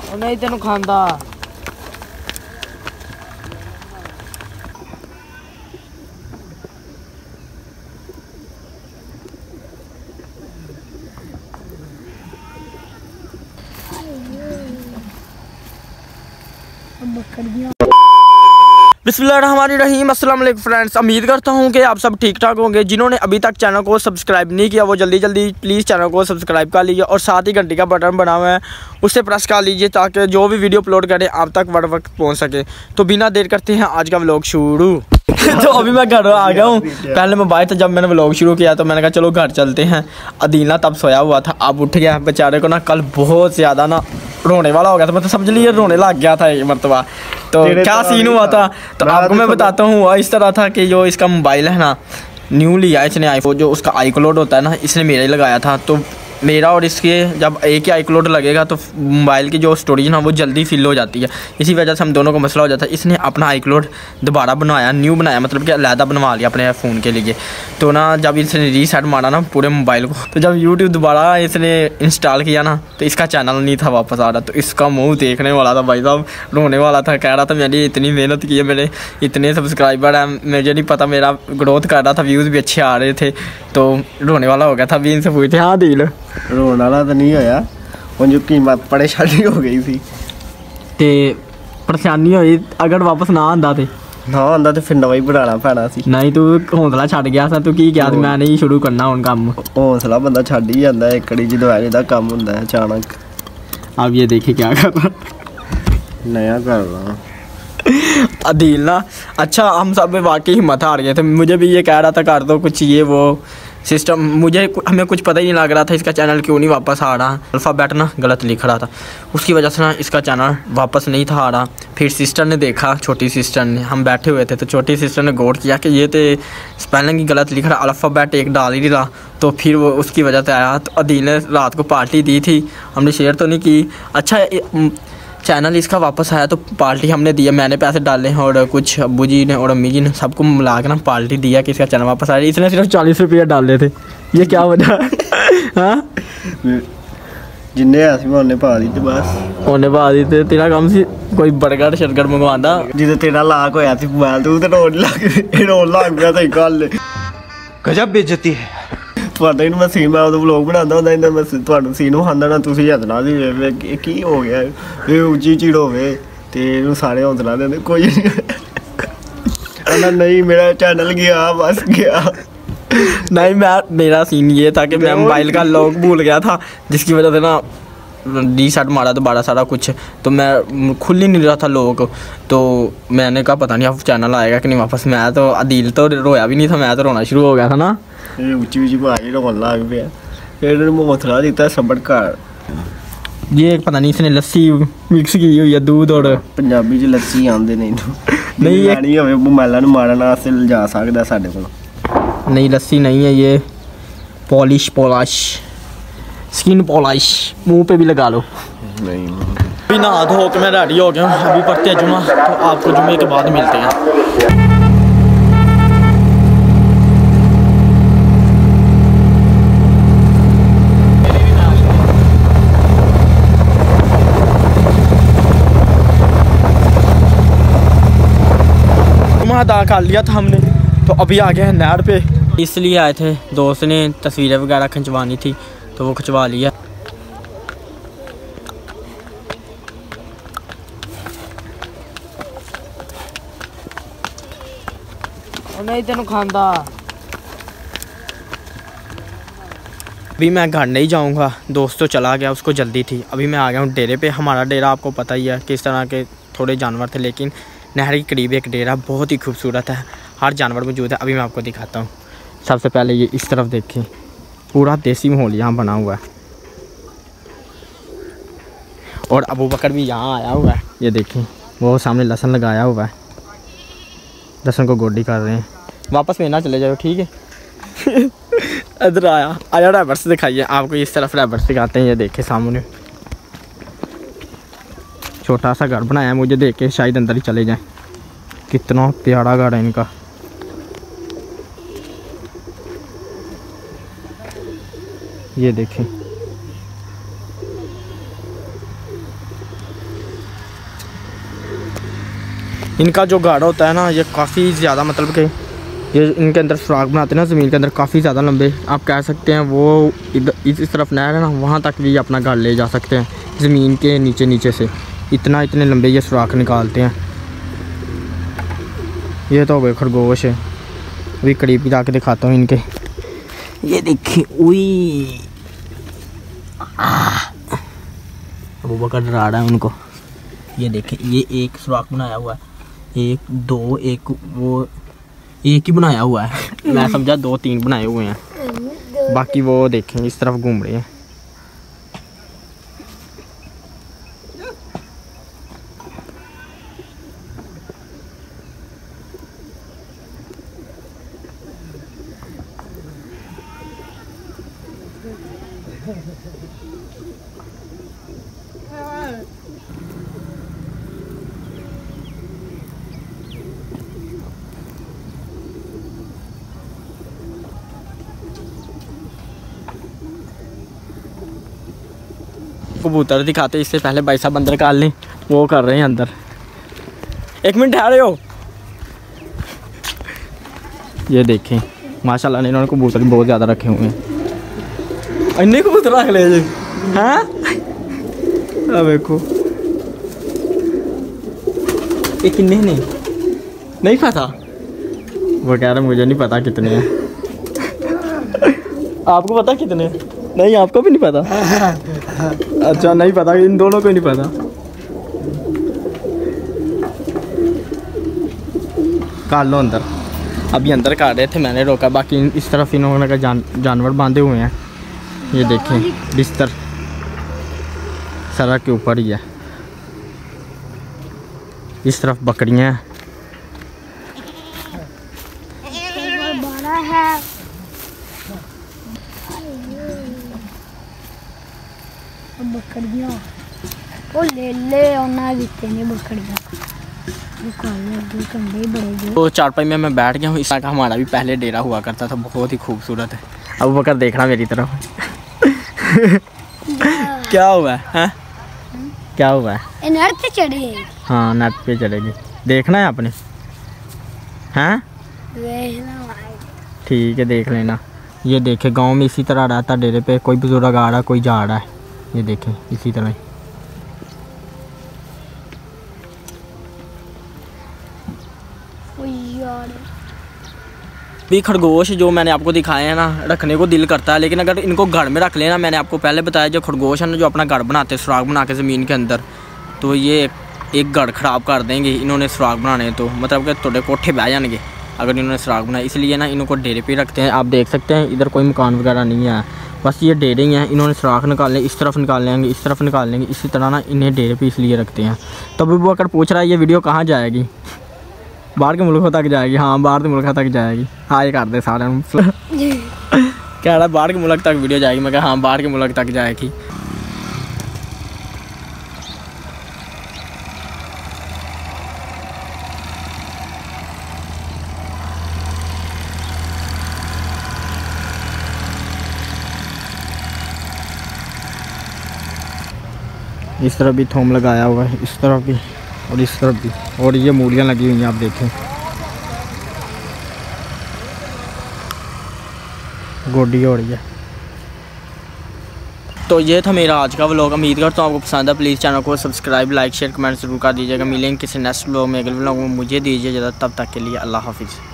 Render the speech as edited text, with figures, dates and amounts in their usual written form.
नहीं तेन खांदा बिस्मिल्लाहिर्रहमानिर्रहीम। अस्सलाम वालेकुम फ्रेंड्स, उम्मीद करता हूँ कि आप सब ठीक ठाक होंगे। जिन्होंने अभी तक चैनल को सब्सक्राइब नहीं किया वो जल्दी जल्दी प्लीज़ चैनल को सब्सक्राइब कर लीजिए और साथ ही घंटी का बटन बना हुआ है उससे प्रेस कर लीजिए ताकि जो भी वीडियो अपलोड करें आप तक बर वक्त पहुँच सके। तो बिना देर करते हैं आज का व्लॉग शुरू। तो अभी मैं घर आ गया हूँ। पहले मैं बाहर था, जब मैंने व्लॉग शुरू किया तो मैंने कहा चलो घर चलते हैं। अदील तब सोया हुआ था, अब उठ गया। बेचारे को ना कल बहुत ज़्यादा ना रोने वाला हो गया था, मतलब समझ लीजिए रोने लग गया था एक मरतबा। तो क्या सीन हुआ था तो आपको मैं बताता हूँ। इस तरह था कि जो इसका मोबाइल है ना न्यू लिया इसने आईफोन, जो उसका आई क्लाउड होता है ना इसने मेरा ही लगाया था। तो मेरा और इसके जब एक ही आई क्लाउड लगेगा तो मोबाइल की जो स्टोरेज ना वो जल्दी फिल हो जाती है। इसी वजह से हम दोनों को मसला हो जाता है। इसने अपना आई क्लाउड दोबारा बनाया, न्यू बनाया, मतलब कि अलहदा बनवा लिया अपने फ़ोन के लिए। तो ना जब इसने रीसेट मारा ना पूरे मोबाइल को, तो जब यूट्यूब दोबारा इसने इंस्टॉल किया ना तो इसका चैनल नहीं था वापस आ रहा। तो इसका मुँह देखने वाला था भाई साहब, रोने वाला था। कह रहा था मैंने इतनी मेहनत की है, मेरे इतने सब्सक्राइबर हैं, मुझे नहीं पता मेरा ग्रोथ कर रहा था, व्यूज़ भी अच्छे आ रहे थे। तो रोने वाला हो गया था। अभी इनसे पूछते हाँ दिल रोने वाला तो नहीं होया, जो कीमत परेशानी हो गई थी। ते परेशानी हुई अगर वापस ना आंदा ते ना आंदा तो फिर नवा ही बनाना पैना सी। नहीं तू हौसला छड़ गया सा, तू की क्या मैं नहीं शुरू करना हुन काम। हौसला बंदा छड़ ही जाता है, एकड़ी जी दवाई दा काम हुंदा है अचानक। अब ये देखिए क्या कर रहा नया कर रहा अदील ना। अच्छा हम सब में वाकई हिम्मत हार गए थे। मुझे भी ये कह रहा था कर दो कुछ ये वो सिस्टम, हमें कुछ पता ही नहीं लग रहा था इसका चैनल क्यों नहीं वापस आ रहा। अल्फ़ाबेट ना गलत लिख रहा था, उसकी वजह से ना इसका चैनल वापस नहीं था आ रहा। फिर सिस्टर ने देखा, छोटी सिस्टर ने, हम बैठे हुए थे तो छोटी सिस्टर ने गौर किया कि ये तो स्पेलिंग ही गलत लिख रहा, अल्फ़ाबेट एक डाल ही रहा। तो फिर वो उसकी वजह से आया। तो अदील ने रात को पार्टी दी थी, हमने शेयर तो नहीं की। अच्छा चैनल इसका वापस आया तो पार्टी हमने दिया, मैंने पैसे डाले और कुछ अब्बू जी ने और अम्मी जी ने सबको मिला के ना पार्टी दिया कि इसका चैनल वापस आया। इसने सिर्फ 40 रुपये डाले थे। ये क्या वजह हाँ जिन्ने उन्हें पा दी थे, बस उन्हें पा दी थे। तेरा काम सी कोई बर्गर शर्गर मंगवाता जिसे तेरा लाख होया सी मोबाइल तू तो रोन लग गया था। गल गजब बेइज्जती है। ਤੁਹਾਡਾ ਇਹਨੂੰ ਮੈਂ ਸੀਨ ਮੈਂ ਉਹਦਾ ਵਲੌਗ ਬਣਾਉਂਦਾ ਹੁੰਦਾ ਇਹਨਾਂ ਮੈਂ ਤੁਹਾਨੂੰ ਸੀਨ ਵਿਖਾਉਂਦਾ ਨਾ, ਤੁਸੀਂ ਹੱਸਣਾ ਸੀ ਇਹ ਕੀ ਹੋ ਗਿਆ, ਇਹ ਉੱਚੀ ਚੀੜ ਹੋਵੇ ਤੇ ਇਹਨੂੰ ਸਾਰੇ ਹੌਸਲਾ ਦਿੰਦੇ ਕੋਈ ਨਹੀਂ। ਕਹਿੰਦਾ नहीं मेरा चैनल गया बस गया। नहीं मेरा सीन ये था कि मैं मोबाइल का लॉक भूल गया था, जिसकी वजह से ना रीसेट मारा दोबारा सारा कुछ, तो मैं खुल ही नहीं रहा था लॉक। तो मैंने कहा पता नहीं अब चैनल आएगा कि नहीं वापस। मैं तो अदील तो रोया भी नहीं था, मैं तो रोना शुरू हो गया था ना। ਉੱਚੀ ਉੱਚੀ ਭਾਈ ਰੋਣ ਲੱਗ ਪਿਆ, ਫਿਰ ਇਹਨੂੰ ਹੌਸਲਾ ਦਿੱਤਾ ਸਬਰ ਕਰ। ये पता नहीं इसने लस्सी मिक्स की हुई है, दूध और ਪੰਜਾਬੀ 'ਚ ਲੱਸੀ ਆਉਂਦੇ ਨੇ ਇਹਨੂੰ नहीं ये ਨਹੀਂ ਹੋਵੇ ਮੋਬਾਈਲਾਂ ਨੂੰ ਮਾਰਨ ਵਾਸਤੇ ਲਿਜਾ ਸਕਦਾ ਸਾਡੇ ਕੋਲ। नहीं लस्सी नहीं है, ये पॉलिश स्किन पॉलिश मुंह पे भी लगा लो। नहीं अभी नहा धो के मैं रेडी हो गया हूँ, अभी पढ़ते हैं जुमा। तो आपको जुमे के बाद मिलते हैं। अदा कर लिया था हमने, तो अभी आ गए हैं नहर पे। इसलिए आए थे, दोस्त ने तस्वीरें वगैरह खिंचवानी थी तो वो खिंचवा लिया। नहीं तेन खांदा। अभी मैं घर नहीं जाऊंगा, दोस्त तो चला गया, उसको जल्दी थी। अभी मैं आ गया हूँ डेरे पे। हमारा डेरा आपको पता ही है किस तरह के थोड़े जानवर थे, लेकिन नहर के करीब एक डेरा बहुत ही खूबसूरत है, हर जानवर मौजूद है। अभी मैं आपको दिखाता हूँ। सबसे पहले ये इस तरफ देखें, पूरा देसी माहौल यहाँ बना हुआ है और अबू बकर भी यहाँ आया हुआ है। ये देखें वो सामने लहसुन लगाया हुआ है, लहसुन को गोडी कर रहे हैं। वापस में ना चले जाओ, ठीक है। इधर आया रैबर्स दिखाइए आपको, इस तरफ रैबर्स दिखाते हैं। ये देखे सामने छोटा सा घर बनाया है, मुझे देख के शायद अंदर ही चले जाएं। कितना प्यारा घर है इनका। ये देखें इनका जो गाढ़ा होता है ना, ये काफ़ी ज़्यादा, मतलब कि ये इनके अंदर सुराख बनाते हैं ना ज़मीन के अंदर, काफ़ी ज़्यादा लंबे। आप कह सकते हैं वो इस तरफ नहर है ना, वहाँ तक भी अपना गाड़ ले जा सकते हैं ज़मीन के नीचे से। इतने लंबे ये सुराख निकालते हैं। ये तो हो गए खरगोश है। अभी करीब जाके दिखाता हूँ इनके। ये देखिए, उई अबू बकर डरा रहा है उनको। ये देखें, ये एक सुराख बनाया हुआ है, 1 2 एक वो एक ही बनाया हुआ है। मैं समझा 2-3 बनाए हुए हैं, बाकी वो देखें इस तरफ घूम रहे हैं। कबूतर दिखाते इससे पहले भाई साहब अंदर काल लें, वो कर रहे हैं अंदर। 1 मिनट ठहरे हो। ये देखें माशाल्लाह ने इन्होंने कबूतर बहुत ज़्यादा रखे हुए हैं। इन्ने कबूतर रख ले जी। हाँ अब देखो ये कितने ने नहीं पता, वो कह रहे मुझे नहीं पता कितने हैं। आपको पता कितने? नहीं आपको भी नहीं पता? अच्छा नहीं पता, इन दोनों को ही नहीं पता। काट लो अंदर। अभी अंदर काट रहे थे, मैंने रोका। बाकी इस तरफ इन्होंने का जानवर बांधे हुए हैं। ये देखें बिस्तर सड़क के ऊपर ही है। इस तरफ बकरियां हैं। बकरियां वो ले और दिखते नहीं बकरियां। तो चारपाई में मैं बैठ गया हूँ। इस हमारा भी पहले डेरा हुआ करता था, बहुत ही खूबसूरत है। अब बकर देखना मेरी तरफ। क्या हुआ है? क्या हुआ है? नट पे चढ़े। हाँ नट पे चढ़ेगी, देखना है आपने। हैं ठीक है देख लेना। ये देखे गांव में इसी तरह रहता डेरे पे, कोई बुजुर्ग आ रहा कोई जा रहा है। ये देखें इसी तरह भी। खरगोश जो मैंने आपको दिखाए हैं ना, रखने को दिल करता है, लेकिन अगर इनको घर में रख लेना, मैंने आपको पहले बताया जो खरगोश है ना, जो अपना घर बनाते हैं सुराख बना के ज़मीन के अंदर, तो ये एक घर ख़राब कर देंगे इन्होंने सुराख बनाने। तो मतलब कि थोड़े कोठे बह जाएंगे अगर इन्होंने सुराख बनाए। इसलिए ना इनको डेरे पे रखते हैं। आप देख सकते हैं इधर कोई मकान वगैरह नहीं है, बस ये डेरे ही हैं। इन्होंने सुराख निकालने, इस तरफ निकाल लेंगे, इस तरफ निकाल लेंगे। इसी तरह ना इन्हें डेरे पे इसलिए रखते हैं। तो अभी वो अगर पूछ रहा है ये वीडियो कहाँ जाएगी, बाहर के मुल्कों तक जाएगी। हाँ बाहर के मुल्कों तक जाएगी। हाँ ये कर दे सारे कह रहा है बाहर के मुल्क तक वीडियो जाएगी। मैं कहा हाँ बाहर के मुल्क तक जाएगी। इस तरफ भी थोम लगाया हुआ है, इस तरफ भी और इस तरफ भी, और ये मूलियाँ लगी हुई हैं आप देखें। गोडी हो रही है। तो ये था मेरा आज का व्लॉग। उम्मीद करता हूँ आपको पसंद है। प्लीज़ चैनल को सब्सक्राइब लाइक शेयर कमेंट जरूर कर दीजिएगा। मिलेंगे किसी नेक्स्ट व्लॉग में, अगले व्लॉग में। मुझे दीजिए इजाज़त, तब तक के लिए अल्लाह हाफिज़।